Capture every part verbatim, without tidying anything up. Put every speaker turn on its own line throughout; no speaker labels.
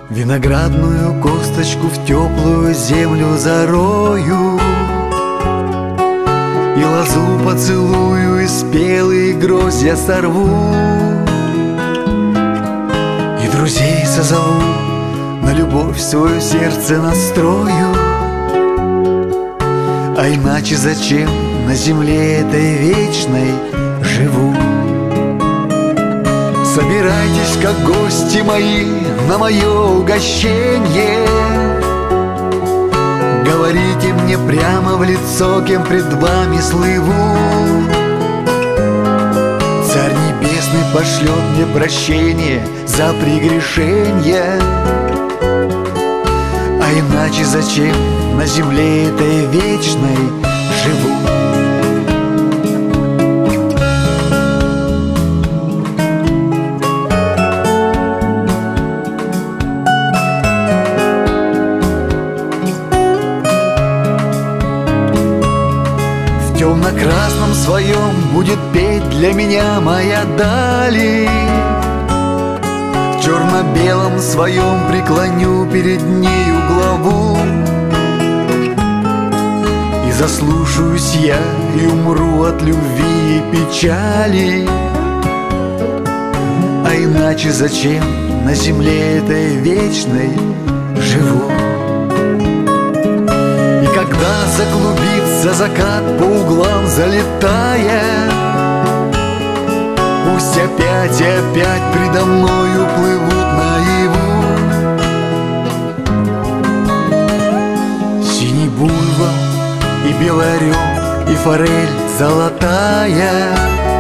Виноградную косточку в теплую землю зарою, и лозу поцелую, и спелые гроздья сорву, и друзей созову, на любовь свое сердце настрою. А иначе зачем на земле этой вечной живу? Собирайтесь, как гости мои, на мое угощение. Говорите мне прямо в лицо, кем пред вами слыву. Царь Небесный пошлет мне прощение за прегрешение. А иначе зачем на земле этой вечной живу? В темно-красном своем будет петь для меня моя дали. В черно-белом своем преклоню перед нею главу. И заслушаюсь я, и умру от любви и печали. А иначе зачем на земле этой вечной живу? И когда заглубится закат по углам залетая, пусть опять и опять предо мною плывут наяву синий буйвол и белый орел, и форель золотая.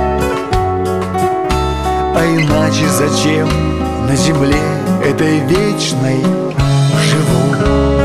А иначе зачем на земле этой вечной живу?